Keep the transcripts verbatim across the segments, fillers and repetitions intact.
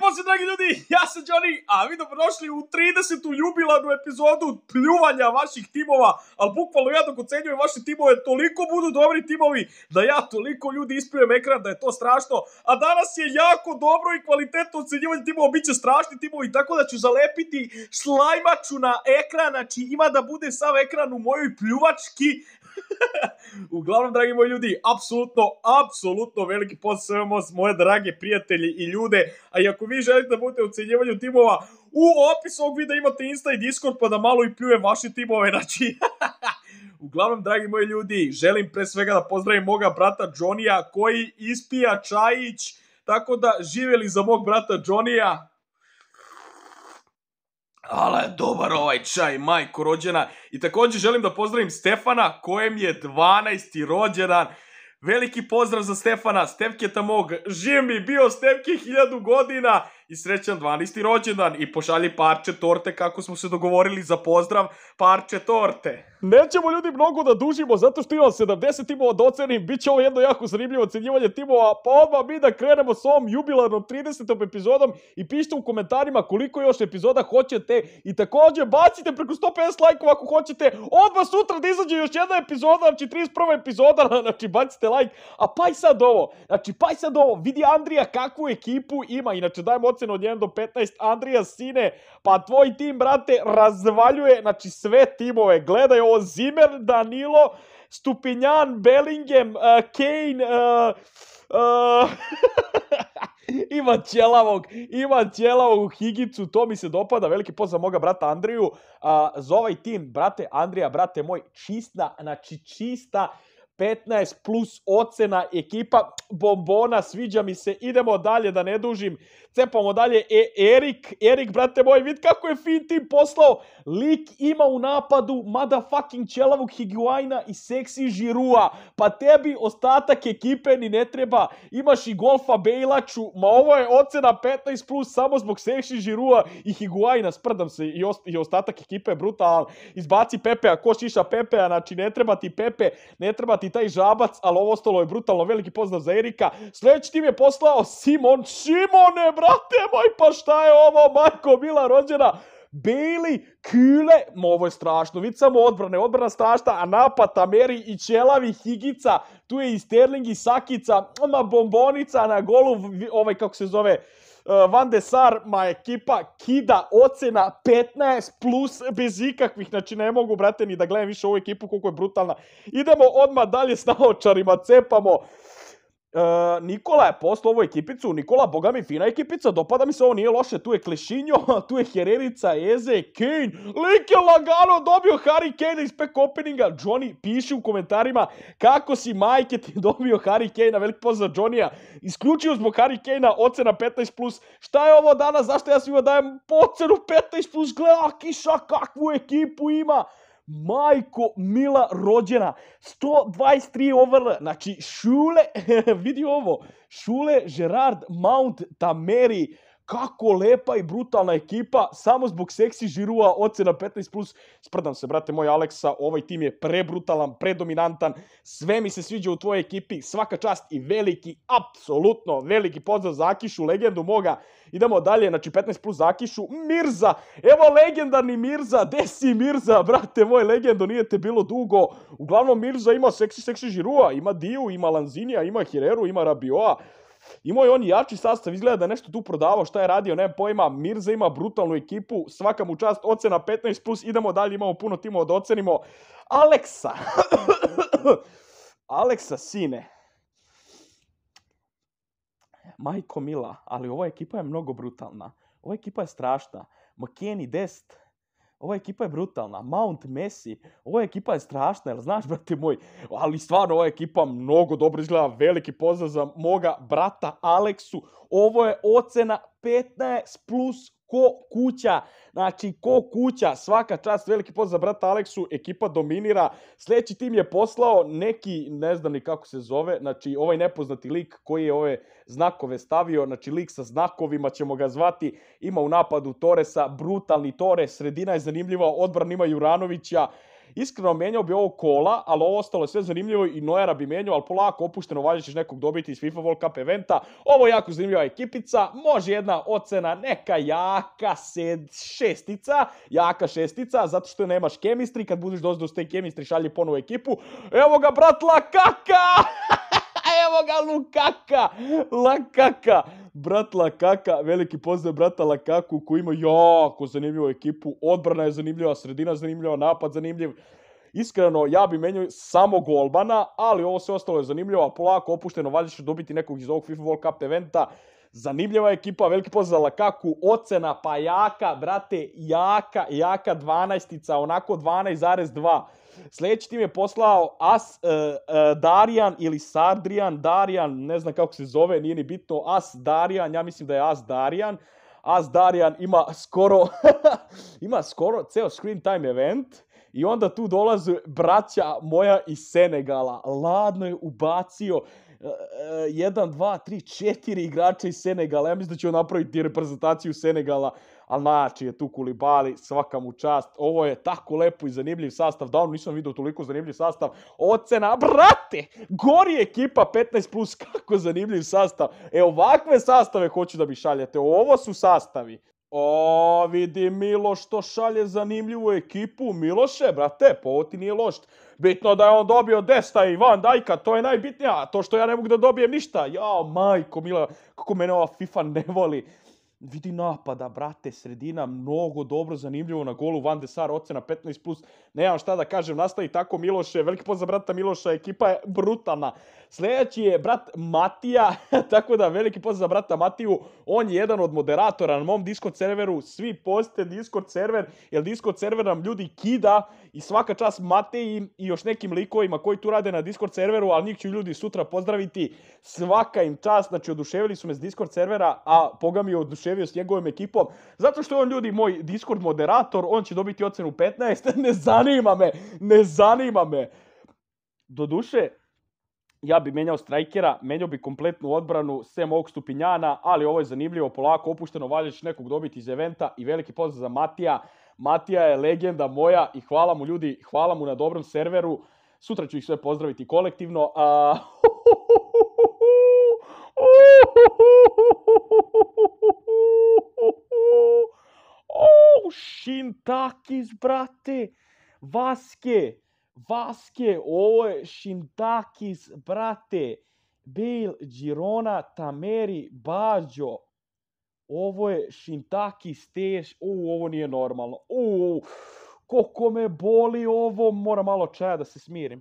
pozdrav, dragi ljudi, ja sam Johnny, a vi dobrodošli u tridesetu jubilarnu epizodu pljuvanja vaših timova, ali bukvalno ja dok ocenjujem vaše timove, toliko budu dobri timovi, da ja toliko ljudi ispljujem ekran, da je to strašno, a danas je jako dobro i kvalitetno ocenjivanje timova, bit će strašni timovi, tako da ću zalepiti slajmaču na ekran, znači ima da bude sav ekran u mojoj pljuvački. Uglavnom, dragi moji ljudi, apsolutno, apsolutno veliki pozdrav moje drage prijatelji i ljude, a i ako vi želite da budete u ocenjivanju timova, u opisu ovog videa imate Insta i Discord pa da malo i pljujem vaše timove, znači... Uglavnom, dragi moji ljudi, želim pre svega da pozdravim moga brata Johnny-a koji ispija čajić, tako da živjeli za mog brata Johnny-a. Ale, dobar ovaj čaj, majko rođena. I također želim da pozdravim Stefana, kojem je dvanaesti rođendan. Veliki pozdrav za Stefana, Stefketa mog, živ mi bio Stefke hiljadu godina i srećan dvanaesti rođendan i pošalji parče torte kako smo se dogovorili za pozdrav, parče torte. Nećemo ljudi mnogo da dužimo zato što imam sedamdeset timova da ocenim, bit će ovo jedno jako zanimljivo ocenjivanje timova, pa odmah mi da krenemo s ovom jubilarnom tridesetom epizodom i pišite u komentarima koliko još epizoda hoćete i također bacite preko sto pedeset lajkova ako hoćete, odmah sutra da izađe još jedna epizoda, znači trideset prva epizoda, znači bacite lajk, a pa i sad ovo, znači pa i sad ovo, vidi Andrija kakvu ekipu ima, inače dajmo ocenu od jedan do petnaest, Andrija sine, pa tvoj tim, brate, razvaljuje, znači sve timove, gledaj ovo, Zimmer, Danilo, Stupinjan, Bellingham, uh, Kane, uh, uh, ima ćelavog, ima ćelavog Higicu, to mi se dopada, veliki pozdrav moga brata Andriju, uh, za ovaj tim, brate Andrija, brate moj, čista, znači čista, petnaest plus ocena, ekipa bombona, sviđa mi se, idemo dalje da ne dužim, cepamo dalje, e, Erik, Erik, brate moj, vid kako je fin tim poslao, lik ima u napadu motherfucking ćelavog Higuaina i seksi Žirua, pa tebi ostatak ekipe ni ne treba, imaš i golfa Bejlaču, ma ovo je ocena petnaest plus samo zbog seksi Žirua i Higuaina, sprdam se, i, ost, i ostatak ekipe je brutalan, izbaci Pepea, ko šiša Pepea, znači ne treba ti Pepe, ne treba ti taj žabac, ali ovo ostalo je brutalno, veliki pozdrav za Erika. Sljedeći tim je poslao Simon, Simone, brate moj, pa šta je ovo, majko mila rođena, Bailey, Kühle, mo, ovo je strašno, vid samo odbrane, odbrana strašna, a napad Tameri i ćelavi Higica, tu je i Sterling i Sakica, ma bombonica na golu, ovaj kako se zove, Uh, Van de Sar, ma ekipa kida ocena petnaest plus bez ikakvih, znači ne mogu, brate, ni da gledam više ovu ekipu koliko je brutalna. Idemo odmah dalje s naočarima, cepamo. Uh, Nikola je poslao ovu ekipicu, Nikola, boga mi, fina ekipica, dopada mi se, ovo nije loše, tu je Klešinjo, tu je Hererica, Eze, Kane, lik je lagano dobio Harry Kane iz pack openinga, Johnny, piši u komentarima kako si, majke, ti dobio Harry Kane, veliki pozdrav Johnny-a, isključio zbog Harry Kane-a, ocena petnaest plus, šta je ovo danas, zašto ja svima dajem ocenu petnaest plus, gleda kiša kakvu ekipu ima, majko mila rođena, sto dvadeset tri overall, znači Šule, vidi ovo, Šule, Gerard, Mount, Tameri, kako lepa i brutalna ekipa, samo zbog seksi Žirua, ocena petnaest plus, sprdam se, brate moj Aleksa, ovaj tim je prebrutalan, predominantan, sve mi se sviđa u tvojoj ekipi, svaka čast i veliki, apsolutno veliki pozdrav za Akišu, legendu moga, idemo dalje, znači petnaest plus za Akišu, Mirza, evo legendarni Mirza, gde si Mirza, brate moj, legendo, nije te bilo dugo, uglavnom Mirza ima seksi, seksi Žirua, ima Diju, ima Lanzinija, ima Hireru, ima Rabioa, imao je on jači sastav, izgleda da je nešto tu prodavao, šta je radio, nema pojma, Mirza ima brutalnu ekipu, svaka mu čast, ocena petnaest plus, idemo dalje, imamo puno timova da ocenimo. Aleksa, Aleksa sine, majko mila, ali ova ekipa je mnogo brutalna, ova ekipa je strašna, McKennie Dest, ova ekipa je brutalna, Mount, Messi, ova ekipa je strašna, jel znaš, brate moj, ali stvarno ova ekipa mnogo dobro izgleda, veliki pozdrav za moga brata Aleksu, ovo je ocena petnaest plus ko kuća, znači ko kuća, svaka čast, veliki pozdrav za brata Aleksu, ekipa dominira, sljedeći tim je poslao neki, ne znam ni kako se zove, znači ovaj nepoznati lik koji je ove znakove stavio, znači lik sa znakovima ćemo ga zvati, ima u napadu Torresa, brutalni Torres, sredina je zanimljiva, odbran ima Juranovića, Iskreno, menjao bi ovo Kola, ali ovo ostalo je sve zanimljivo i Neuera bi menjao, ali polako opušteno, valjda ćeš nekog dobiti iz FIFA World Cup eventa. Ovo je jako zanimljiva ekipica, može jedna ocena neka jaka sed, šestica, jaka šestica, zato što nemaš chemistry, kad budeš doći do te chemistry šalje ponovu ekipu. Evo ga, brat Lakaka! Evo ga Lukaka, Lakaka, brat Lakaka, veliki pozdrav brata Lakaku koji ima jako zanimljivu ekipu, odbrana je zanimljiva, sredina zanimljiva, napad zanimljiv. Iskreno, ja bi menjao samo golmana, ali ovo sve ostalo je zanimljivo, a polako opušteno, valjda ćeš dobiti nekog iz ovog FIFA World Cup eventa. Zanimljiva ekipa, veliki pozdrav za Lakaku, ocena pa jaka, brate, jaka, jaka dvanaestica, onako dvanaest zarez dva. Sljedeći tim je poslao As uh, uh, Darijan ili Sardrijan, Darijan, ne znam kako se zove, nije ni bitno, As Darijan, ja mislim da je As Darijan. As Darijan ima skoro, ima skoro ceo screen time event i onda tu dolaze braća moja iz Senegala. Ladno je ubacio jedan, dva, tri, četiri igrača iz Senegala. Ja mislim da će on napraviti reprezentaciju Senegala, ali znači je tu Kulibali, svaka mu čast. Ovo je tako lepo i zanimljiv sastav. Davno nisam vidio toliko zanimljiv sastav. Ocena, brate, gori ekipa petnaest plus, kako zanimljiv sastav. E, ovakve sastave hoću da mi šaljete. Ovo su sastavi. O, vidi Miloš što šalje zanimljivu ekipu. Miloše, brate, pa ovo ti nije loš. Bitno da je on dobio Desta i Van Dijka, to je najbitnije. A to što ja ne mogu da dobijem ništa. Jao, majko mila, kako mene ova FIFA ne voli. Vidi napada, brate, sredina, mnogo dobro, zanimljivo na golu, Van de Sar, ocena petnaest plus, nemam šta da kažem, nastavi tako Miloše, veliki pozdrav brata Miloša, ekipa je brutalna. Sljedeći je brat Matija, tako da veliki pozdrav brata Matiju, on je jedan od moderatora na mom Discord serveru, svi postite Discord server, jer Discord server nam ljudi kida i svaka čast Mateji i još nekim likovima koji tu rade na Discord serveru, ali njih ću ljudi sutra pozdraviti, svaka im čast, znači oduševili su me s Discord servera, a Poga mi je oduševio s njegovim ekipom, zato što je on ljudi moj Discord moderator, on će dobiti ocenu petnaest, ne zanima me, ne zanima me. Doduše, ja bi menjao strajkera, menjao bi kompletnu odbranu, sem ovog Stupinjana, ali ovo je zanimljivo, polako opušteno, valjda ćeš nekog dobiti iz eventa i veliki pozdrav za Matija. Matija je legenda moja i hvala mu ljudi, hvala mu na dobrom serveru. Sutra ću ih sve pozdraviti kolektivno. A... Oh, Shintakis, brate, Vaske, Vaske, ovo je Shintakis, brate, Bale, Girona, Tameri, Baggio, ovo je Shintakis, teš, u, ovo nije normalno, u, koliko me boli ovo, moram malo čaja da se smirim.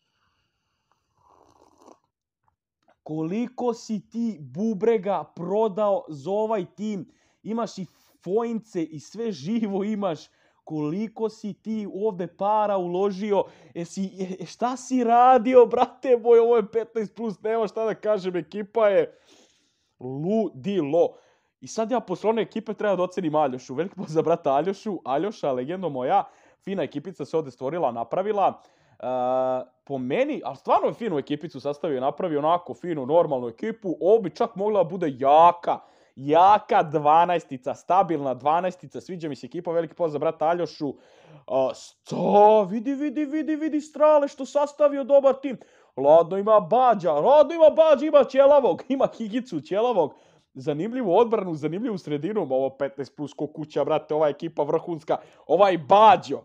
Koliko si ti bubrega prodao za ovaj tim, imaš i fojnce i sve živo imaš, koliko si ti ovdje para uložio, Esi, šta si radio, brate moj, ovo je petnaest plus, nema šta da kažem, ekipa je ludilo. I sad ja posle one ekipe treba da ocenim Aljošu, veliki pozdrav za brata Aljošu, Aljoša, legendo moja, fina ekipica se ovdje stvorila, napravila. Uh, po meni, ali stvarno je finu ekipicu sastavio, napravio onako finu, normalnu ekipu, ovo bi čak mogla da bude jaka, jaka dvanaestica, stabilna dvanaestica, sviđa mi se ekipa, veliki pozdrav za brata Aljošu. Uh, sto, vidi, vidi, vidi, vidi Strale što sastavio dobar tim, ladno ima Bađa, ladno ima Bađa, ima Ćelavog, ima Higicu Ćelavog, zanimljivu odbranu, zanimljivu sredinu, ovo petnaest plus ko kuća, brate, ova ekipa vrhunska, ovaj Bađo.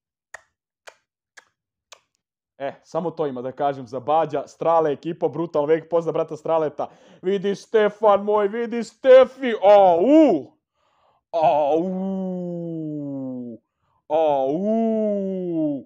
E, samo to ima da kažem za Bađa, Strale, ekipa, brutalno, veliki pozdrav brata Straleta. Vidi Stefan moj, vidi Stefi, au, au, au.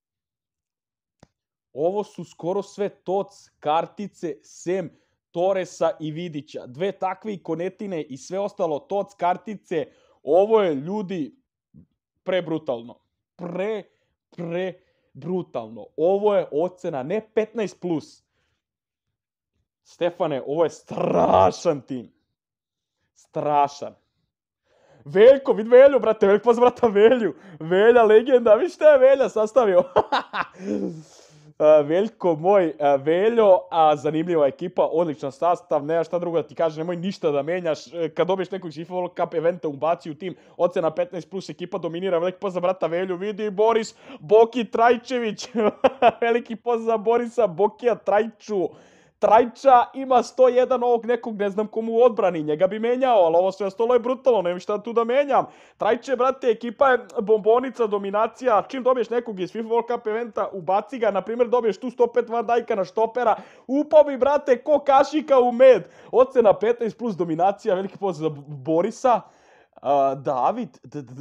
Ovo su skoro sve toc kartice, sem Torresa i Vidića. Dve takve ikonetine i sve ostalo toc kartice, ovo je ljudi prebrutalno. Pre, pre, brutalno. Ovo je ocena, ne petnaest plus. Stefane, ovo je strašan tim. Strašan. Veljko, vid Velju, brate, Veljko pozdrav brata Velju. Velja, legenda, vidi šta je Velja sastavio. Veljko moj, Veljo, a zanimljiva ekipa, odličan sastav, nema šta drugo da ti kaže, nemoj ništa da menjaš, kad dobiješ nekog FIFA World Cup eventa ubaci u tim, ocena petnaest plus, ekipa dominira, veliki pozdrav brata Velju, vidi Boris, Boki Trajčević, veliki pozdrav Borisa, Bokija Trajču, Trajča ima sto jedan ovog nekog, ne znam komu u odbrani, njega bi menjao, ali ovo sve ostalo je brutalno, nemam šta tu da menjam. Trajče, brate, ekipa je bombonica, dominacija, čim dobiješ nekog iz FIFA World Cup eventa, ubaci ga, na primjer dobiješ tu sto pet Van Dijka na štopera, upao bi, brate, ko kašika u med. Ocena petnaest plus, dominacija, veliki pozdrav za Borisa. Uh, David,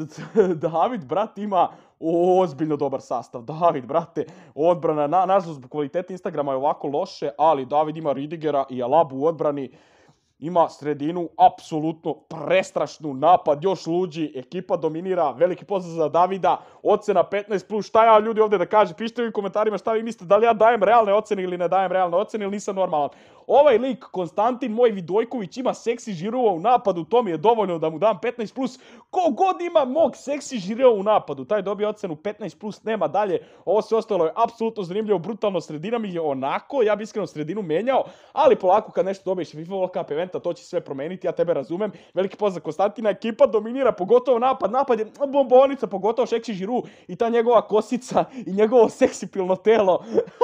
David, brat, ima ozbiljno dobar sastav. David, brate, odbrana, na, nažalost, kvalitet Instagrama je ovako loše, ali David ima Ridigera i Alabu u odbrani. Ima sredinu, apsolutno prestrašnu, napad još luđi, ekipa dominira, veliki pozdrav za Davida, ocena petnaest plus, šta ja ljudi ovdje da kažem, pišite vi u komentarima šta vi mislite, da li ja dajem realne ocene ili ne dajem realne ocene ili nisam normalan. Ovaj lik, Konstantin, moj Vidojković, ima seksi žirova u napadu, to mi je dovoljno da mu dam petnaest plus, ko god ima mog seksi žirova u napadu, taj dobije ocenu petnaest plus, nema dalje, ovo sve ostalo je apsolutno zanimljivo, brutalno, sredina mi je onako, ja bi iskreno sredinu menjao, ali polako kad nešto dobiješ FIFA World Cup eventa, to će sve promeniti, ja tebe razumem. Veliki pozdrav Konstantina, ekipa dominira, pogotovo napad, napad je bombonica, pogotovo Šeksi Žiru i ta njegova kosica i njegovo seksipilno telo.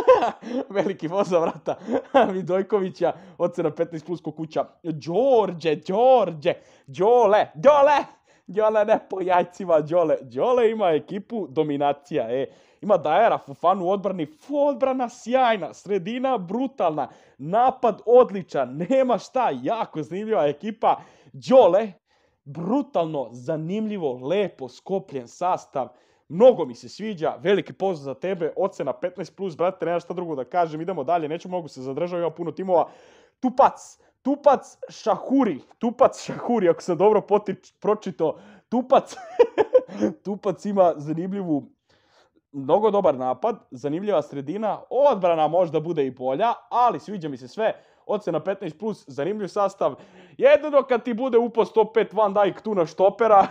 Veliki pozdrav, vrata, Vidojkovića, ocena petnaest plus ko kuća. Đorđe, Đorđe, Đole, Đole, Đole ne po jajcima, Đole, Đole ima ekipu dominacija, e. Ima Dajera, Fofanu u odbrani, odbrana sjajna, sredina brutalna, napad odličan, nema šta, jako zanimljiva ekipa. Đole, brutalno, zanimljivo, lepo, skopljen sastav, mnogo mi se sviđa, veliki pozdrav za tebe, ocena petnaest plus, brate, nema šta drugo da kažem, idemo dalje, neću mnogo se zadržati, ima puno timova. Tupac, Tupac Šahuri, Tupac Šahuri, ako sam dobro pročito, Tupac, Tupac ima zanimljivu, mnogo dobar napad, zanimljiva sredina, odbrana možda bude i bolja, ali sviđa mi se sve, ocena petnaest plus, zanimljiv sastav, jedino kad ti bude upao sto pet Van Dijk tu na štopera,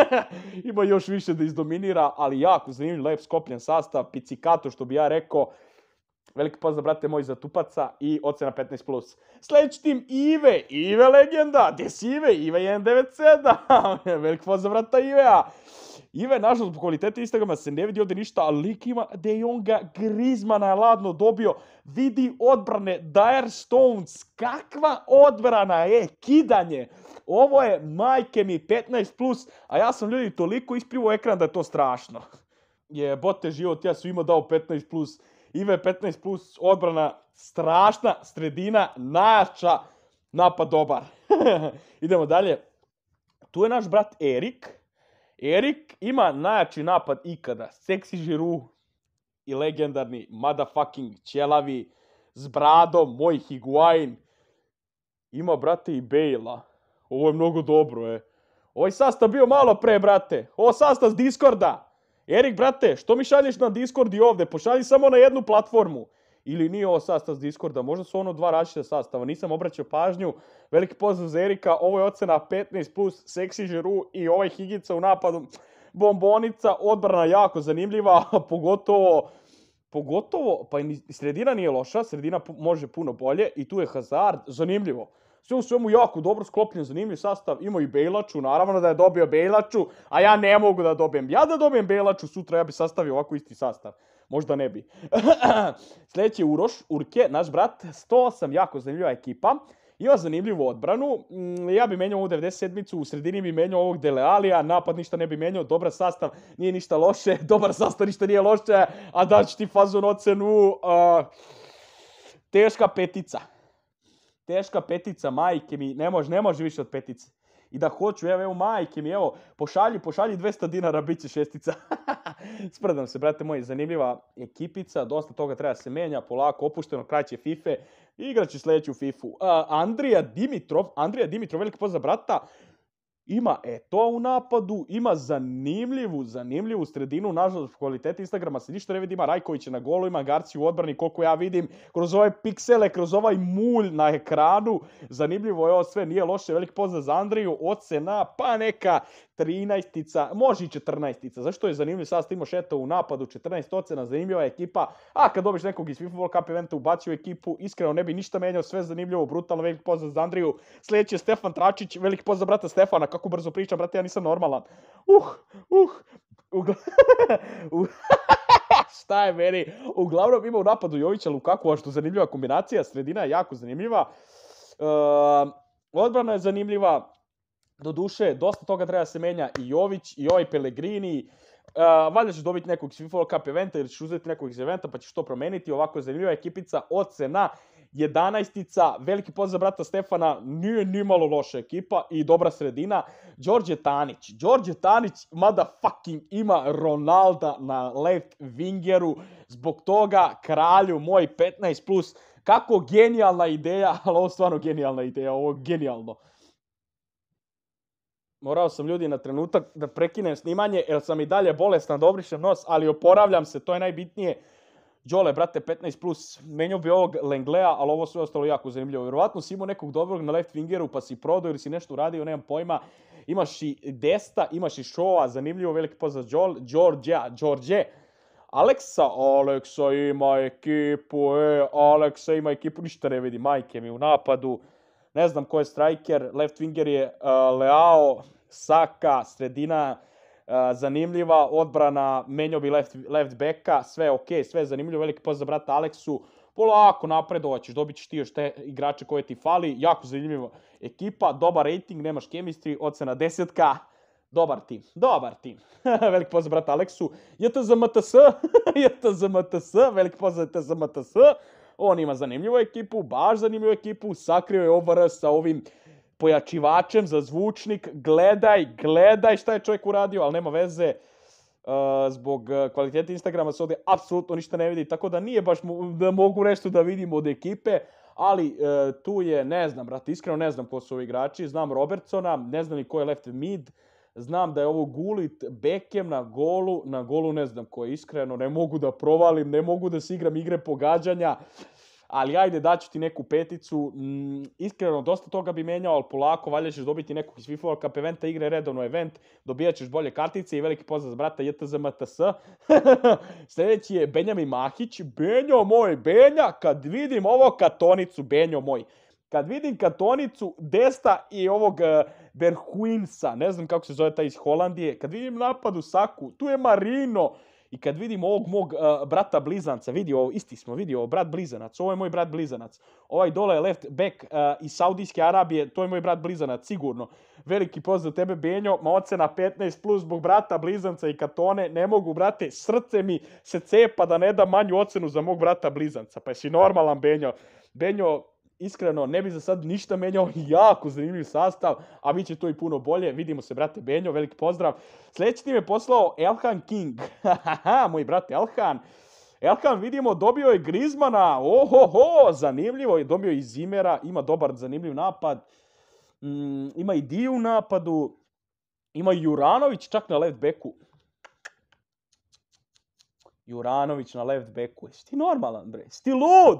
ima još više da izdominira, ali jako zanimljiv, lep skopljen sastav, pizzicato što bi ja rekao, veliki pozdrav brate moj za Tupaca i ocena petnaest plus. Sljedeći tim Ive, Ive legenda, gdje si Ive? Ive jedan devet sedam, veliki pozdrav brata Ivea. Ive, nažalost, po kvaliteti Instagrama se ne vidi ovdje ništa, ali lik ima De Jonga, Griezmana je ladno dobio, vidi odbrane, Dire Stones, kakva odbrana je, kidanje. Ovo je, majke mi, petnaest plus, a ja sam ljudi toliko isplivo ekran da je to strašno. Jebote život, ja sam imao dao petnaest plus, Ive petnaest plus, odbrana strašna, sredina najjača, napad dobar. Idemo dalje. Tu je naš brat Erik. Erik ima najjači napad ikada. Seksi Žiru i legendarni motherfucking ćelavi s bradom, moj Higuain. Ima, brate, i Bale-a. Ovo je mnogo dobro, e. Ovaj sastav bio malo pre, brate. Ovo sastav s Discorda. Erik, brate, što mi šalješ na Discord i ovde? Pošalji samo na jednu platformu. Ili nije ovo sastav s Discorda, možda su ono dva različita sastava, nisam obraćao pažnju. Veliki pozdrav za Erika, ovo je ocena petnaest plus, seksi Žiru i ovaj Higica u napadu. Bombonica, odbrana jako zanimljiva, pogotovo, pogotovo, pa i sredina nije loša, sredina može puno bolje i tu je Hazard, zanimljivo. Sve u svemu jako dobro sklopljen, zanimljiv sastav, imao i Bejlaču, naravno da je dobio Bejlaču, a ja ne mogu da dobijem. Ja da dobijem Bejlaču sutra, ja bi sastavio ovako isti sastav. Možda ne bi. Sljedeći je Uroš, Urke, naš brat, sto osam, jako zanimljiva ekipa. Ima zanimljivu odbranu. Ja bi menjao ovu devedeset sedmicu, u sredini bi menjao ovog Dele Allija, napad ništa ne bi menjao, dobar sastav, nije ništa loše, dobar sastav ništa nije loše, a daću ti fazon ocenu, uh, teška petica. Teška petica, majke mi, ne može, ne može više od petice. I da hoću, evo, evo, majke mi, evo, pošalji, pošalji dvesta dinara, bit će šestica. Sprdam se, brate moji, zanimljiva ekipica, dosta toga treba se menja, polako, opušteno, kraće FIFA, igraću sljedeću FIFA. Uh, Andrija Dimitrov, Andrija Dimitrov, veliki pozdrav brata, ima Eto'a u napadu, ima zanimljivu, zanimljivu sredinu, nažalost, kvaliteti Instagrama se ništa ne vidi, ima Rajkovića na golu, ima Garciju u odbrani, koliko ja vidim, kroz ove piksele, kroz ovaj mulj na ekranu, zanimljivo je ovo sve, nije loše, veliki pozdrav za Andriju, ocena, pa neka trinaestica, može i četrnaestica. Zašto je zanimljiv sastav, ima Šeta u napadu, četrnaest ocena, zanimljiva ekipa. A kad dobiš nekog iz FIFA World Cup eventa ubacio u ekipu, iskreno ne bi ništa menjao, sve zanimljivo, brutalno, veliki pozdrav za Andriju. Sljedeći je Stefan Tračić, veliki pozdrav brata Stefana, kako brzo pričam, brate, ja nisam normalan. Uh, uh, ugla... Šta je meni? Uglavnom ima u napadu Jovića Lukaku, što zanimljiva kombinacija, sredina je jako zanimljiva. Uh, odbrana je zanimljiva. Do duše, dosta toga treba se menja i Jović i ovaj Pellegrini. Uh, valjda ćeš dobiti nekog iz FIFA World Cup eventa ili ćeš uzeti nekog iz eventa pa ćeš to promeniti. Ovako je zanimljiva ekipica, ocena jedanaestica, veliki pozdrav brata Stefana, nije ni malo loša ekipa i dobra sredina. Đorđe Tanić, Đorđe Tanić motherfucking ima Ronalda na left wingeru, zbog toga kralju moj petnaest plus, kako genijalna ideja, ali ovo stvarno genijalna ideja, ovo je genijalno. Morao sam ljudi na trenutak da prekinem snimanje, jer sam i dalje bolestan, da obrišem nos, ali oporavljam se, to je najbitnije. Đole, brate, petnaest plus, menio bi ovog Lenglea, ali ovo sve ostalo jako zanimljivo. Vjerovatno si imao nekog dobrog na left wingeru, pa si prodao ili si nešto uradio, nemam pojma. Imaš i Desta, imaš i Šova, zanimljivo, veliki pozdrav Đorđe, Đorđe. Aleksa, Aleksa ima ekipu, e, Aleksa ima ekipu, ništa ne vidi, majke mi u napadu. Ne znam ko je striker, left winger je uh, Leao, Saka, sredina uh, zanimljiva, odbrana, menio bi left, left backa, sve ok, sve zanimljivo, veliki pozdrav brata Aleksu, polako napredovaćeš, dobit ćeš ti još te igrače koje ti fali, jako zanimljiva ekipa, dobar rating, nemaš chemistry, ocena desetka, dobar tim, dobar tim, veliki pozdrav brata Aleksu, J T Z M T S, J T Z M T S, veliki pozdrav J T Z M T S, on ima zanimljivu ekipu, baš zanimljivu ekipu, sakrio je O V R sa ovim pojačivačem za zvučnik, gledaj, gledaj šta je čovjek uradio, ali nema veze, uh, zbog kvalitete Instagrama se ovdje apsolutno ništa ne vidi, tako da nije baš da mogu nešto da vidim od ekipe, ali uh, tu je, ne znam, brate, iskreno ne znam ko su ovi igrači, znam Robertsona, ne znam ni ko je left mid, znam da je ovo Gullit, Beckham na golu, na golu ne znam ko je, iskreno ne mogu da provalim, ne mogu da se igram igre pogađanja, ali ajde daću ti neku peticu, mm, iskreno dosta toga bi menjao, ali polako, valjda ćeš dobiti nekog iz FIFA World Cup eventa, igre redovno event, dobijat ćeš bolje kartice i veliki pozdrav za brata J T Z M T S. Sljedeći je Benjamin Mahić, Benjo moj, Benja, kad vidim ovo Katonicu, Benjo moj, kad vidim Katonicu, Desta i ovog uh, Berhuinsa, ne znam kako se zove taj iz Holandije, kad vidim napadu Saku, tu je Marino, i kad vidim ovog mog uh, brata blizanca, vidi ovo, isti smo, vidi ovo, brat blizanac, ovo je moj brat blizanac, ovaj dole je left back uh, iz Saudijske Arabije, to je moj brat blizanac, sigurno. Veliki pozdrav tebe, Benjo, ma ocena petnaest plus zbog brata blizanca i Katone, ne mogu, brate, srce mi se cepa da ne da manju ocenu za mog brata blizanca, pa jesi normalan, Benjo. Benjo, iskreno, ne bi za sad ništa menjao, jako zanimljiv sastav, a bit će to i puno bolje. Vidimo se, brate Benjo, veliki pozdrav. Sljedeći tim je poslao Elhan King. Moj brate Elhan. Elhan, vidimo, dobio je Griezmana. Ohoho, zanimljivo je. Dobio je i Zimera, ima dobar, zanimljiv napad. Mm, ima i Diju u napadu. Ima i Juranović čak na left backu. Juranović na left backu. Jesi ti normalan, bre? Jesi ti lud?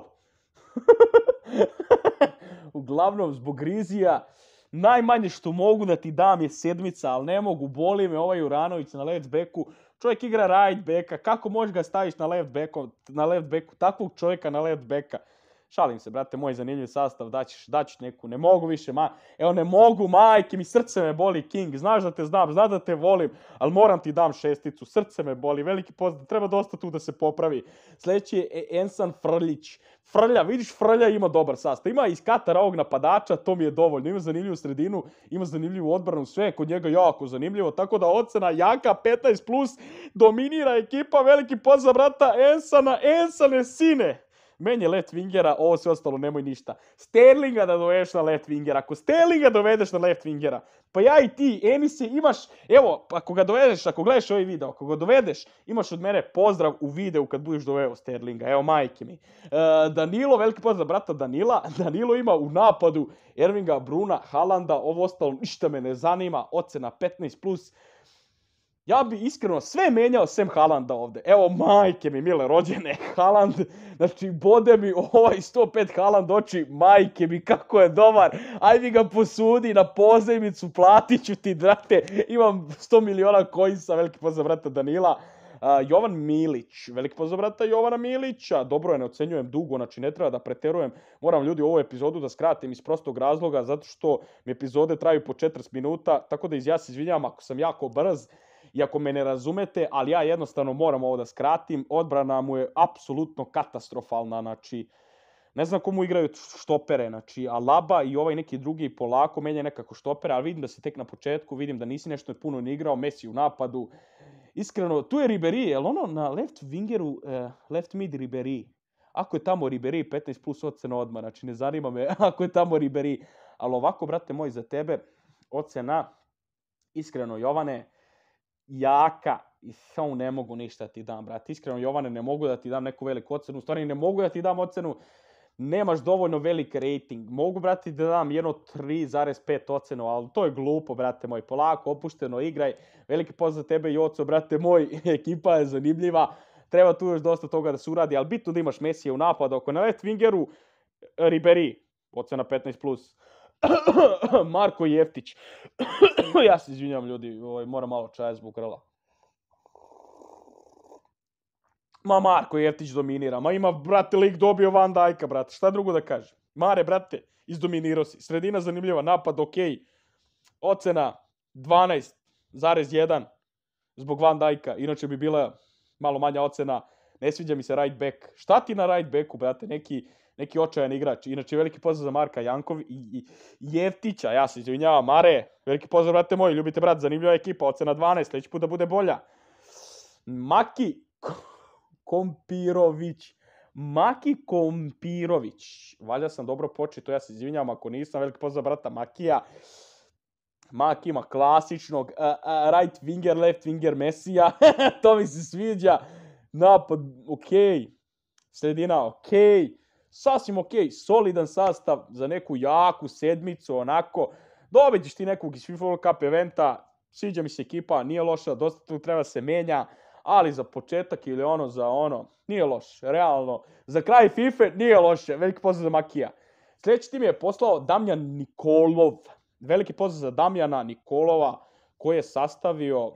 Uglavnom, zbog Grizija, najmanje što mogu da ti dam je sedmica, ali ne mogu, boli me ovaj Juranović na left backu. Čovjek igra right backa, kako možeš ga staviš na left backu, na left backu, takvog čovjeka na left backa? Šalim se, brate, moj zanimljiv sastav, daćeš, daćeš neku, ne mogu više, ma, evo ne mogu, majke mi, srce me boli, King, znaš da te znam, znaš da te volim, ali moram ti dam šesticu, srce me boli, veliki pozdrav, treba dosta tu da se popravi. Sljedeći je Ensan Frljić, Frlja, vidiš, Frlja ima dobar sastav, ima iz Katara ovog napadača, to mi je dovoljno, ima zanimljivu sredinu, ima zanimljivu odbranu, sve je kod njega jako zanimljivo, tako da ocena jaka, petnaest plus, dominira ekipa, veliki pozdrav, brata Ensana, Ensane sine. Meni je left wingera, ovo sve ostalo nemoj ništa. Sterlinga da dovedeš na left wingera. Ako Sterlinga dovedeš na left wingera, pa ja i ti, Enisi, imaš, evo, ako ga dovedeš, ako gledaš ovaj video, ako ga dovedeš, imaš od mene pozdrav u videu kad budeš doveo Sterlinga, evo majke mi. Uh, Danilo, veliki pozdrav brata Danila, Danilo ima u napadu Ervinga, Bruna, Haalanda, ovo ostalo ništa me ne zanima, ocena petnaest plus. Ja bi iskreno sve menjao sem Haalanda ovde. Evo, majke mi mile rođene, Haaland, znači bode mi ovaj sto pet Haaland oči, majke mi kako je dobar, ajde ga posudi na pozajmicu, platit ću ti, brate, imam sto miliona coinsa, veliki pozdrav brata Danila. Uh, Jovan Milić, veliki pozdrav brata Jovana Milića, dobro je, ne ocenjujem dugo, znači ne treba da preterujem, moram ljudi ovu epizodu da skratim iz prostog razloga, zato što mi epizode traju po četrdeset minuta, tako da iz ja se izvinjavam ako sam jako brz, i ako me ne razumete, ali ja jednostavno moram ovo da skratim, odbrana mu je apsolutno katastrofalna, znači, ne znam komu igraju štopere, znači, Alaba i ovaj neki drugi polako menja nekako štopere, ali vidim da se tek na početku, vidim da nisi nešto puno ni igrao, Messi u napadu, iskreno, tu je Ribéry, je li ono na left wingeru, uh, left mid Ribéry, ako je tamo Ribéry, petnaest plus ocena odmah, znači, ne zanima me ako je tamo Ribéry, ali ovako, brate moj, za tebe, ocena, iskreno, Jovane, jaka i samo ne mogu ništa ti dam, brate. Iskreno, Jovane, ne mogu da ti dam neku veliku ocenu. U stvari, ne mogu da ti dam ocenu. Nemaš dovoljno velik rating. Mogu, brate, da dam jedno tri zarez pet ocenu, ali to je glupo, brate moj. Polako, opušteno igraj. Veliki pozdrav za tebe, Joco, brate moj. Ekipa je zanimljiva. Treba tu još dosta toga da se uradi, ali bitno da imaš Mesija u napadu. Ako na left wingeru, Ribéry, ocena petnaest plus. Marko Jeftić. Ja se izvinjam ljudi, ovaj, moram malo čaja zbog grla. Ma Marko Jeftić dominira, ma ima, brate, lik dobio Van Dijka, brate, šta drugo da kažem. Mare, brate, izdominirao si. Sredina zanimljiva, napad okej. Ocena dvanaest zarez jedan zbog Van Dijka, inače bi bila malo manja ocena. Ne sviđa mi se right back. Šta ti na right backu, brate, neki... neki očajan igrač. Inače, veliki pozdrav za Marka Jankov i, i Jeftića. Ja se izvinjavam, Mare. Veliki pozdrav, brate moji. Ljubite, brat, zanimljiva ekipa. Ocena dvanaest. Sljedeći put da bude bolja. Maki Kompirović. Maki Kompirović. Valjda sam dobro počeo, to ja se izvinjavam ako nisam. Veliki pozdrav, brata Makija. Maki ima klasičnog uh, uh, right winger, left winger Mesija. To mi se sviđa. Napad, okej. Okay. Sredina, okej. Okay. Sasvim okej, okay, solidan sastav za neku jaku sedmicu, onako. Dobićeš ti nekog iz FIFA World Cup eventa, sviđa mi se ekipa, nije loša, dosta tu treba se menja, ali za početak ili ono za ono, nije loše, realno. Za kraj FIFA nije loše, veliki pozdrav za Makija. Sljedeći tim je poslao Damjan Nikolov, veliki pozdrav za Damjana Nikolova, koji je sastavio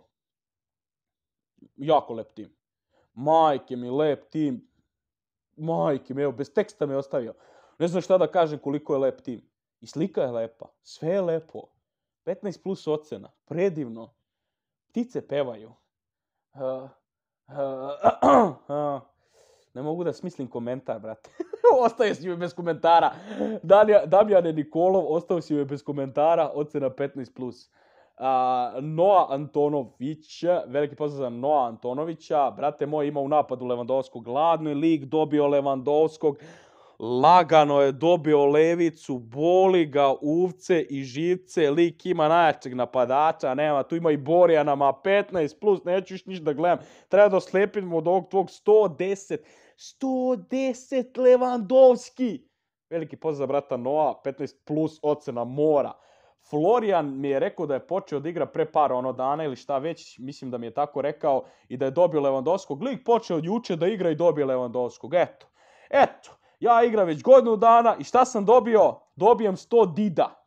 jako lep tim. Majke mi, lep tim. Majke mi, evo, bez teksta me ostavio. Ne znam šta da kažem koliko je lep tim. I slika je lepa. Sve je lepo. petnaest plus ocena. Predivno. Ptice pevaju. Uh, uh, uh, ne mogu da smislim komentar, brate. Ostaje si mi bez komentara. Damjane Nikolov, ostao si mi bez komentara. Ocena petnaest plus. Uh, Noa Antonović, veliki pozdrav za Noa Antonovića, brate moj, ima u napadu Lewandowskog, gladno je lik dobio Lewandowskog, lagano je dobio levicu, boli ga uvce i živce, lik ima najjačeg napadača, nema, tu ima i Borjana, ma petnaest plus, neću još ništa da gledam, treba da oslepim od ovog tvog sto deset, sto deset Lewandowski, veliki pozdrav za brata Noa, petnaest plus ocena mora. Florian mi je rekao da je počeo da igra pre par ono dana ili šta već, mislim da mi je tako rekao, i da je dobio Lewandowskog. Lik počeo juče da igra i dobio Lewandowskog. Eto, eto, ja igram već godinu dana i šta sam dobio? Dobijem sto dida.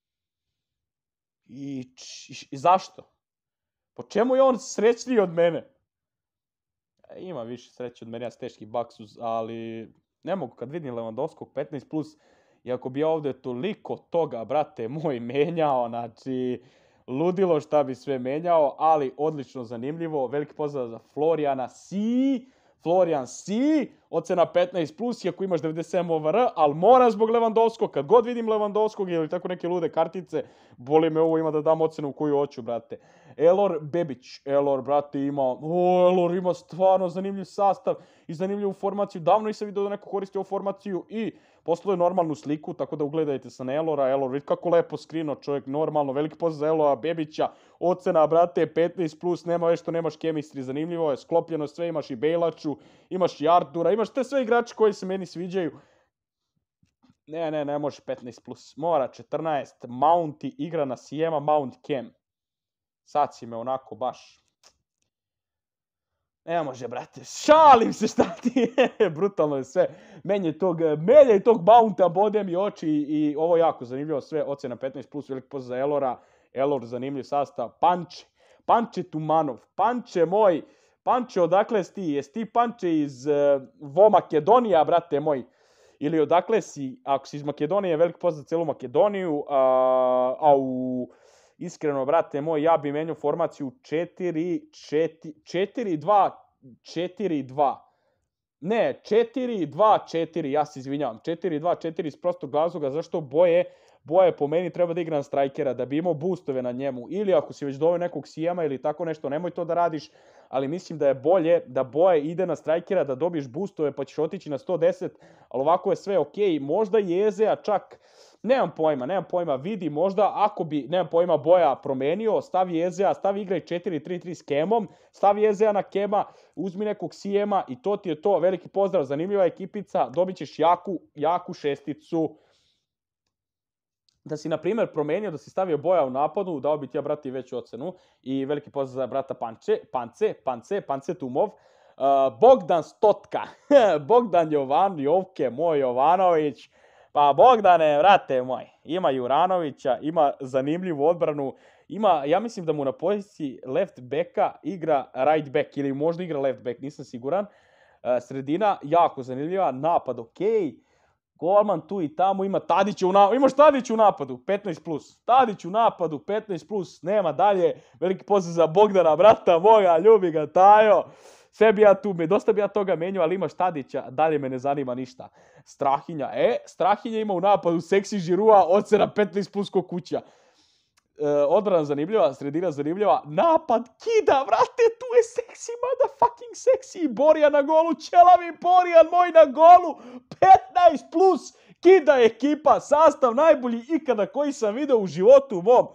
I, i, i zašto? Po čemu je on srećniji od mene? E, ima više sreće od mene, ja s teški baksuz, ali ne mogu kad vidim Lewandowskog petnaest plus, i ako bi ja ovdje toliko toga, brate moj, menjao, znači, ludilo šta bi sve menjao, ali odlično zanimljivo. Veliki pozdrav za Florijana Si, Florijan Si, ocena petnaest plus, iako imaš devedeset sedam O V R, ali moram zbog Lewandowskog, kad god vidim Lewandowskog ili tako neke lude kartice, boli me ovo, ima da dam ocenu koju hoću, brate. Elor Bebić, Elor, brate, ima, o, Elor ima stvarno zanimljiv sastav i zanimljivu formaciju, davno nisam vidio da neko koristi ovu formaciju i poslao je normalnu sliku, tako da ugledajte se na Elora, Elor, vidi kako lepo skrino čovjek, normalno, veliki pozdrav za Elora Bebića, ocena, brate, petnaest plus, nema već što nemaš chemistry, zanimljivo je, sklopljeno sve, imaš i Bejlaču, imaš i Artura, imaš te sve igrače koji se meni sviđaju. Ne, ne, ne može petnaest plus, mora četrnaest, Mounti igra na Sijema, Mount Cam. Sad si me onako baš Ne može, brate, šalim se, šta ti je, brutalno je sve. Menje tog, melje i tog Bounta, bode mi oči i ovo jako zanimljivo, sve ocena petnaest plus, velik pozdrav za Elora, Elor zanimljiv sastav, Panče, Panče Tumanov, Panče moj, Panče odakle si ti, jesi ti Panče iz uh, Vo Makedonija, brate moj, ili odakle si, ako si iz Makedonije, velik pozdrav za celu Makedoniju, a, a u... Iskreno, brate moj, ja bi menjao formaciju četiri dva četiri dva. Ne, četiri dva četiri, ja se izvinjavam. četiri dva četiri iz prostog razloga, zašto boje, boje po meni treba da igra na strajkera, da bi imao boostove na njemu. Ili ako si već doveo nekog Sijama ili tako nešto, nemoj to da radiš, ali mislim da je bolje da boje ide na strajkera, da dobiješ boostove pa ćeš otići na sto deset, ali ovako je sve okej. Možda Jezea čak... Nemam pojma, nemam pojma, vidi možda ako bi, nemam pojma, Boja promenio, stavi Jezea, stavi igraj četiri tri tri s Kemom, stavi Jezea na Kema, uzmi nekog Sijema i to ti je to, veliki pozdrav, zanimljiva ekipica, dobit ćeš jaku, jaku šesticu. Da si, na primjer, promenio, da si stavio Boja u napadu, dao bi ti ja, brati, veću ocenu i veliki pozdrav za brata Panče, Pance, Pance, Pance Tumov. Uh, Bogdan Stotka, Bogdan Jovan, Jovke, moj Jovanović. Pa Bogdane, vrate moj, ima Juranovića, ima zanimljivu odbranu, ima, ja mislim da mu na poziciji left backa igra right back ili možda igra left back, nisam siguran. Sredina, jako zanimljiva, napad ok, golman tu i tamo, ima Tadić u napadu, imaš Tadić u napadu, petnaest plus, Tadić u napadu, petnaest plus, nema dalje, veliki pozdrav za Bogdana, brata moga, ljubi ga Tajo. Sve bi ja tu, me, dosta bi ja toga menio, ali imaš Tadića, dalje me ne zanima ništa. Strahinja, e, Strahinja ima u napadu seksi Žirua, ocena petnaest plus ko kuća. E, odbrana zanimljiva, sredina zanimljiva, napad kida, vrate, tu je seksi, motherfucking seksi, Borjan na golu, ćelavi Borjan moj na golu, petnaest plus, kida ekipa, sastav najbolji ikada koji sam video u životu mom.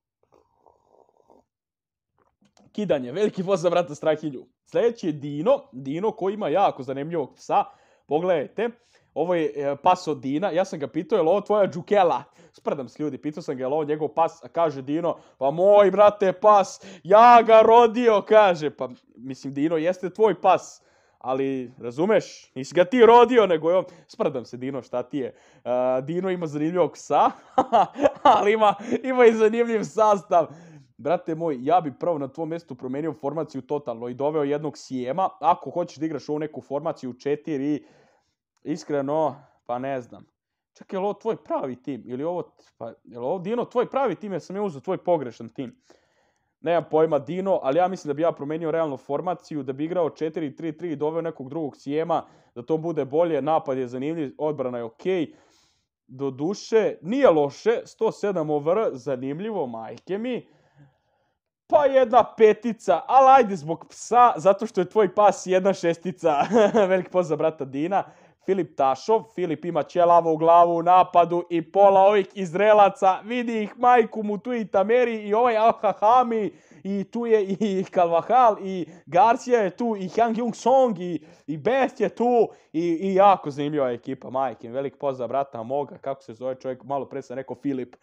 Kidanje, veliki pozdrav brata Strahinju. Sljedeći je Dino, Dino koji ima jako zanimljivog psa, pogledajte, ovo je pas od Dina, ja sam ga pitao je li ovo tvoja Džukela, sprdam s ljudi, pitao sam ga je li ovo njegov pas, a kaže Dino, pa moj brate pas, ja ga rodio, kaže, pa mislim Dino jeste tvoj pas, ali razumeš, nisi ga ti rodio, nego je on, sprdam se Dino, šta ti je, uh, Dino ima zanimljivog psa, ali ima, ima i zanimljiv sastav. Brate moj, ja bi prvo na tvom mjestu promenio formaciju totalno i doveo jednog Sijema. Ako hoćeš da igraš ovu neku formaciju četiri, iskreno, pa ne znam. Čekaj, je li ovo tvoj pravi tim? Ili ovo, pa, je li ovo Dino tvoj pravi tim? Ja sam je uzeo tvoj pogrešan tim. Nemam pojma Dino, ali ja mislim da bi ja promenio realnu formaciju, da bi igrao četiri tri tri i doveo nekog drugog Sijema, da to bude bolje, napad je zanimljiv, odbrana je okej. Do duše, nije loše, sto sedam over, zanimljivo, majke mi. Pa jedna petica, ali ajde zbog psa, zato što je tvoj pas jedna šestica. Veliki pozdrav brata Dina. Filip Tašov, Filip ima ćelavo u glavu u napadu i pola ovih Izraelaca, vidi ih, majku mu, tu i Tameri i ovaj Al-Hahami i tu je i Kalvahal i Garcia je tu i Hang Jung Song i, i Best je tu i, i jako zanimljiva ekipa, majke. Veliki pozdrav brata moga, kako se zove čovjek, malo pre sam rekao Filip.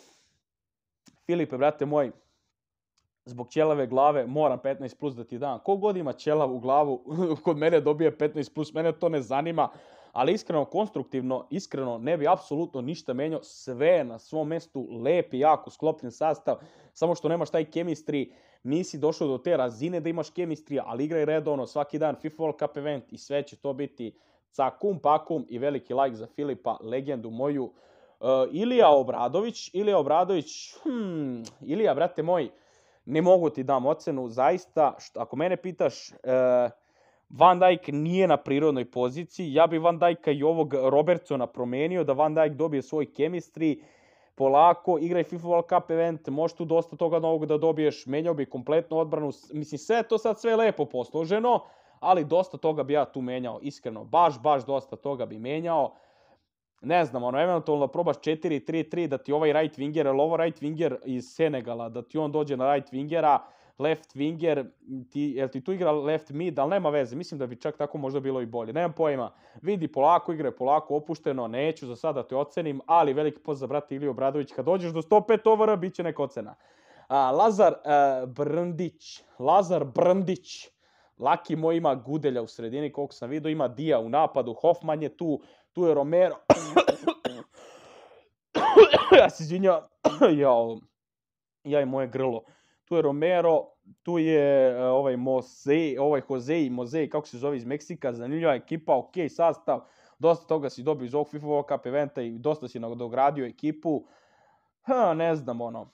Filipe, brate moj, zbog ćelave glave moram petnaest plus da ti dam. Ko god ima ćelavu glavu, kod mene dobije petnaest plus, mene to ne zanima, ali iskreno, konstruktivno, iskreno ne bi apsolutno ništa menjao, sve na svom mjestu, lep i jako sklopljen sastav, samo što nemaš taj chemistry, nisi došao do te razine da imaš chemistry, ali igraj redovno svaki dan FIFA World Cup event i sve će to biti cakum pakum i veliki like za Filipa, legendu moju. Uh, Ilija Obradović, Ilija Obradović, hmm, Ilija, brate moj, ne mogu ti dam ocenu, zaista, što, ako mene pitaš, uh, Van Dijk nije na prirodnoj poziciji, ja bi Van Dijka i ovog Robertsona promenio, da Van Dijk dobije svoj chemistry, polako, igraj FIFA World Cup event, možeš tu dosta toga novog da dobiješ, menjao bi kompletnu odbranu, mislim sve to sad sve lepo posloženo, ali dosta toga bi ja tu menjao, iskreno, baš, baš dosta toga bi menjao. Ne znam, ono, eventualno probaš četiri tri tri da ti ovaj right winger, ili ovo right winger iz Senegala, da ti on dođe na right wingera, left winger, ti, jel ti tu igra left mid, ali nema veze, mislim da bi čak tako možda bilo i bolje, nemam pojma. Vidi, polako igre, polako opušteno, neću za sada te ocenim, ali veliki pozdrav za brata Iliju Obradović, kad dođeš do sto pet overa, bit će neka ocena. A, Lazar a, Brndić, Lazar Brndić, Laki moj ima Gudelja u sredini, koliko sam vidio, ima Dija u napadu, Hoffman je tu, tu je Romero. Ja se izvinjavam, jao, ja i moje grlo. Tu je Romero, tu je uh, ovaj Mozej, ovaj Jose Mozej, kako se zove iz Meksika, zanimljiva ekipa, ok, sastav, dosta toga si dobio iz ovog FIFA World Cup eventa i dosta si nadogradio ekipu. Ha, ne znam, ono.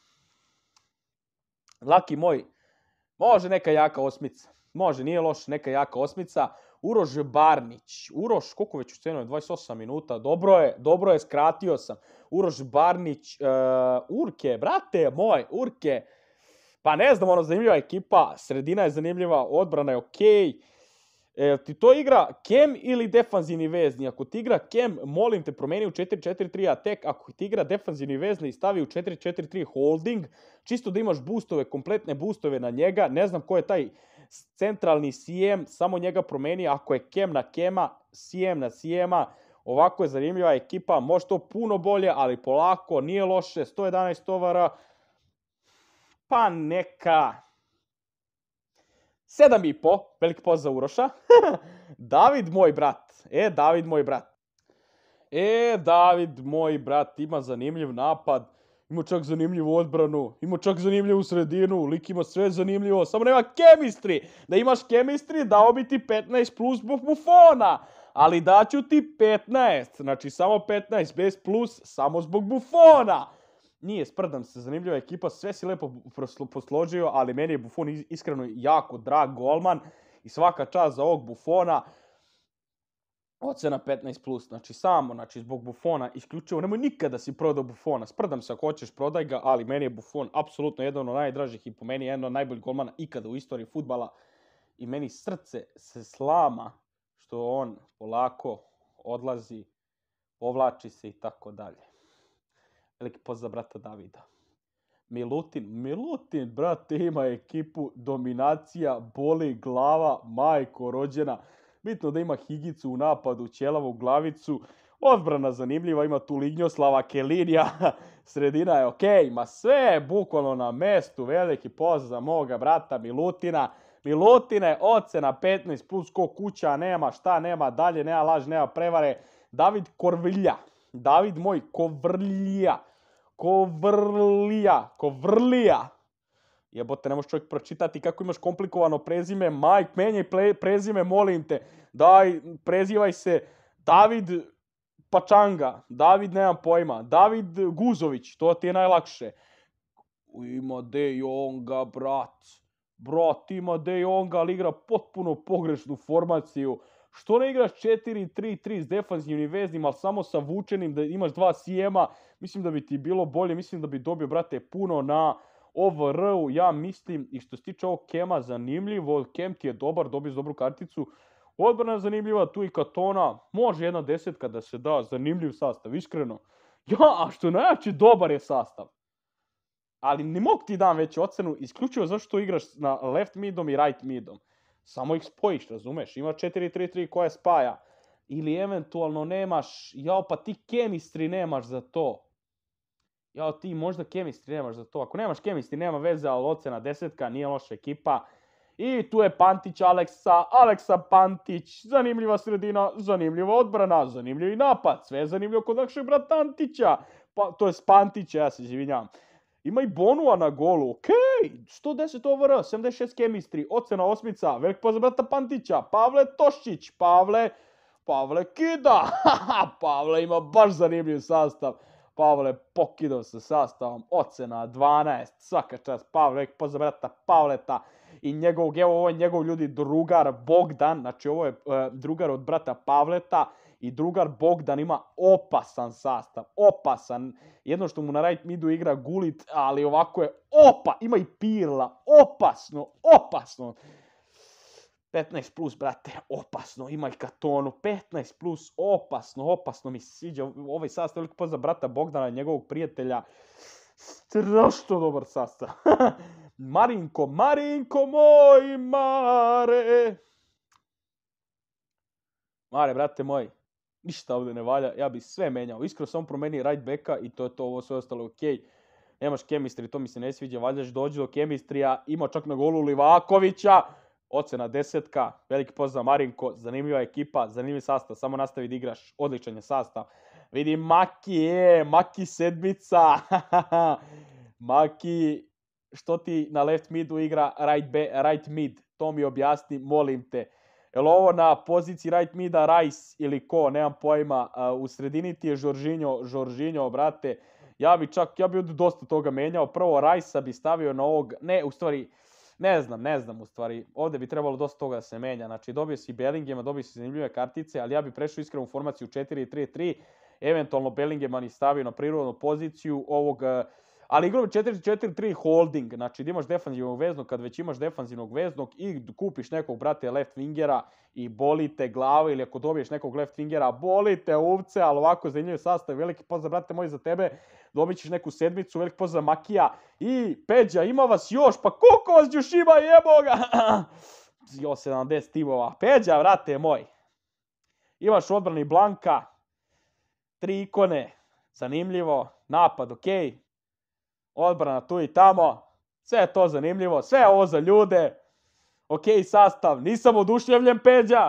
Laki moj, može neka jaka osmica. Može, nije loš, neka jaka osmica. Uroš Barnić. Uroš, koliko već u scenu? dvadeset osam minuta. Dobro je, dobro je, skratio sam. Uroš Barnić, uh, Urke, brate moj, Urke. Pa ne znam, ono, zanimljiva ekipa, sredina je zanimljiva, odbrana je okej. E, ti to igra Kem ili defanzivni vezni? Ako ti igra Kem, molim te, promeni u četiri četiri tri attack. Ako ti igra defanzivni vezni i stavi u četiri četiri tri holding, čisto da imaš boostove, kompletne boostove na njega. Ne znam ko je taj centralni C M, samo njega promeni. Ako je Kem na Kema, C M na C M-a, ovako je zanimljiva ekipa. Može to puno bolje, ali polako, nije loše. sto jedanaest ovara, pa neka sedam i po, veliki poz za Uroša. David, moj brat. E, David, moj brat. E, David, moj brat, ima zanimljiv napad. Ima čak zanimljivu odbranu. Ima čak zanimljivu sredinu. Lik ima sve zanimljivo. Samo nema chemistry. Da imaš chemistry, dao bi ti petnaest plus zbog Buffona. Ali daću ti petnaest. Znači, samo petnaest bez plus, samo zbog Buffona. Nije, sprdam se, zanimljiva ekipa, sve si lepo posložio, ali meni je Buffon iskreno jako drag golman i svaka čast za ovog Buffona. Ocena petnaest plus, znači samo, znači zbog Buffona, isključivo, nemoj nikada si prodao Buffona, sprdam se ako hoćeš prodaj ga, ali meni je Buffon apsolutno jedan od najdražih i po meni jedan od najboljih golmana ikada u istoriji fudbala i meni srce se slama što on polako odlazi, povlači se i tako dalje. Veliki pozdrav brata Davida. Milutin, Milutin, brate, ima ekipu, dominacija, boli glava, majko rođena. Bitno da ima Higicu u napadu, Ćelavu glavicu, odbrana zanimljiva, ima tu Lignjoslava, Kelinija, sredina je okej, ma sve je bukvalno na mestu, veliki pozdrav moga brata Milutina. Milutine, ocena petnaest plus, ko kuća, nema šta, nema dalje, nema laž, nema prevare. David Korvilja, David moj, Kovrlija. Kovrlija, Kovrlija. Jebote, ne možeš čovjek pročitati kako imaš komplikovano prezime. Mike, menjaj prezime, molim te. Daj, prezivaj se David Pačanga. David, nemam pojma. David Guzović, to ti je najlakše. Ima De Jonga, brat. Brat, ima De Jonga, ali igra potpuno pogrešnu formaciju. Što ne igraš četiri tri tri s defanzivnim veznim, ali samo sa vučenim, da imaš dva C M-a, mislim da bi ti bilo bolje, mislim da bi dobio, brate, puno na O V R-u, ja mislim, i što se tiče ovog Kema, zanimljivo, Kem ti je dobar, dobiješ dobru karticu, odbrana je zanimljiva, tu i Katona, može jedna desetka da se da, zanimljiv sastav, iskreno. Ja, a što najjače, dobar je sastav. Ali ne mogu ti dam veću ocenu, isključivo zašto igraš na left midom i right midom. Samo ih spojiš, razumeš? Ima četiri tri tri koja spaja. Ili eventualno nemaš, jao pa ti chemistry nemaš za to. Jao ti možda chemistry nemaš za to. Ako nemaš chemistry nema veze, ali ocena desetka, nije loša ekipa. I tu je Pantić Aleksa, Aleksa Pantić, zanimljiva sredina, zanimljiva odbrana, zanimljivi napad. Sve je zanimljivo kod našeg brata Antića. Pa, to je Pantića, ja se izvinjam. Ima i Bonua na golu, okej, sto deset O V R, sedamdeset šest chemistry, ocena osmica, velik pozdrav brata Pantića, Pavle Tošić, Pavle, Pavle kida, Pavle ima baš zanimljiv sastav, Pavle pokidao sa sastavom, ocena dvanaest, svaka čast, Pavle, velik pozdrav brata Pavleta i njegov, evo ovo je njegov ljudi drugar Bogdan, znači ovo je uh, drugar od brata Pavleta, i drugar Bogdan ima opasan sastav, opasan. Jedno što mu na right midu igra Gullit, ali ovako je opa, ima i Pirla, opasno, opasno. petnaest plus, brate, opasno, ima i Katonu, petnaest plus, opasno, opasno mi se sviđa ovaj sastav, veliko pozdrav brata Bogdana, njegovog prijatelja. Strašno dobar sastav. Marinko, Marinko moj, Mare. Mare, brate moj. Ništa ovdje ne valja, ja bi sve menjao. Iskreno samo promeni right backa i to je to, ovo sve ostalo ok. Nemaš chemistry, to mi se ne sviđa, valjaš dođi do chemistrija, ima čak na golu Livakovića. ocena desetka, veliki pozdrav Marinko, zanimljiva ekipa, zanimljiv sastav, samo nastavi da igraš, odličan je sastav. Vidim Maki, je, Maki sedmica, Maki, što ti na left midu igra right, be, right mid, to mi objasni, molim te. Jel ovo na poziciji right mida Rice ili ko, nemam pojma, uh, u sredini ti je Jorginho, Jorginho, brate, ja bi čak, ja bi dosta toga menjao, prvo Rice-a bi stavio na ovog, ne, u stvari, ne znam, ne znam u stvari, ovdje bi trebalo dosta toga da se menja, znači dobio si Bellinghama, dobio si zanimljive kartice, ali ja bi prešao iskreno u formaciju četiri tri tri, eventualno Bellinghama ni stavio na prirodnu poziciju ovog, ali igrao bi četiri četiri tri holding, znači da imaš defanzivnog veznog, kad već imaš defanzivnog veznog i kupiš nekog, brate, left wingera i boli te glava, ili ako dobiješ nekog left wingera, boli te ovce, ali ovako zanimljiv sastav, veliki pozdrav, brate moj, za tebe, dobit ćeš neku sedmicu, veliki pozdrav Makija i Peđa, ima vas još, pa koliko vas još ima, jebo ga, jo, sedamdeset timova, Peđa, brate moj, imaš odbrani Blanka, tri ikone, zanimljivo, napad, okej, okay. Odbrana tu i tamo, sve je to zanimljivo, sve je ovo za ljude, ok, sastav, nisam oduševljen, Peđa,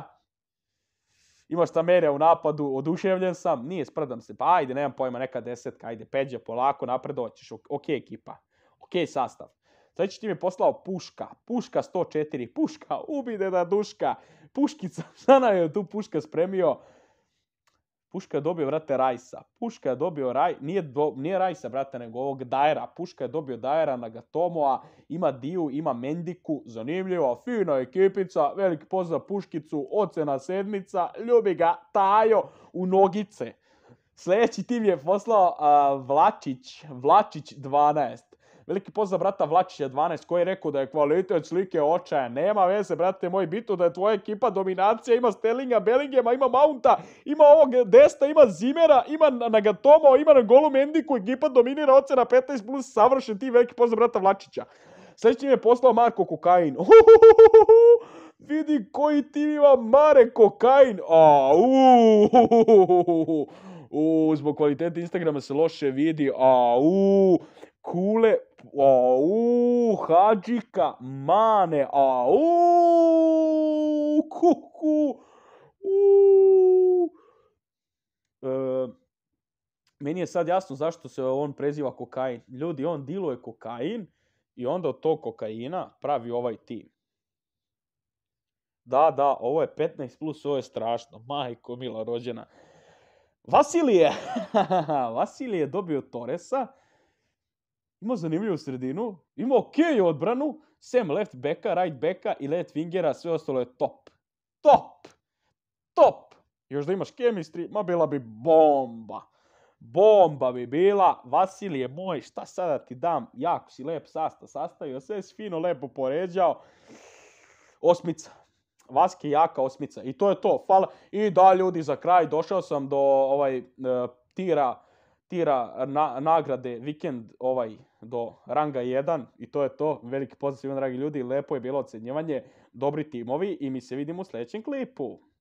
imaš Tamerija u napadu, oduševljen sam, nije, sprdam se, pa ajde, nemam pojma, neka desetka, ajde, Peđa, polako, napredovat ćeš, ok, ekipa, ok, sastav. Sljedeći ti mi je poslao Puška, Puška sto četiri, Puška, ubide da duška, Puškica, šta nam je tu Puška spremio? Puška je dobio, brate, Rajsa. Puška je dobio Raj... Nije, do... Nije Rajsa, brate, nego ovog Dajera. Puška je dobio Dajera, Nagatomoa, ima Diju, ima Mendiku. Zanimljiva, fina ekipica. Veliki pozdrav Puškicu, ocena sedmica. Ljubi ga, Tajo, u nogice. Sljedeći tim je poslao uh, Vlačić. Vlačić dvanaest. Veliki pozdrav brata Vlačića dvanaest koji je rekao da je kvalitet slike očajan. Nema veze, brate moj, bitno da je tvoja ekipa dominacija, ima Sterlinga, Bellinghama, ima Mounta, ima ovog Desta, ima Zimera, ima Nagatomo, ima na golu Mendiku, ekipa dominira, ocena petnaest plus, savršen ti, veliki pozdrav brata Vlačića. Sljedeći je poslao Marko Kokain. Uhuhuhuhu, vidi koji tim ima Mare Kokain. A, uhuhuhuhu. U, zbog kvalitete Instagrama se loše vidi. A, u, Kule, au, Hadžika, Mane, au, kuku, u. E, meni je sad jasno zašto se on preziva Kokain. Ljudi, on diluje kokain i onda od tog kokaina pravi ovaj tim. Da, da, ovo je petnaest plus, ovo je strašno. Majko mila rođena. Vasilije, Vasilije je dobio Torresa. Imao zanimljivu sredinu, imao ok odbranu, sem left backa, right backa i left wingera, sve ostalo je top. Top! Top! Još da imaš chemistry, ma bila bi bomba. Bomba bi bila. Vasilije moj, šta sada ti dam? Jako si lep sastav sastavio, sve si fino lepo poređao. Osmica. Vaski jaka osmica. I to je to. Hvala. I da, ljudi, za kraj došao sam do ovaj uh, tira tira na, nagrade vikend ovaj do ranga jedan i to je to. Veliki pozdrav svima, dragi ljudi, lepo je bilo ocenjivanje, dobri timovi i mi se vidimo u sljedećem klipu.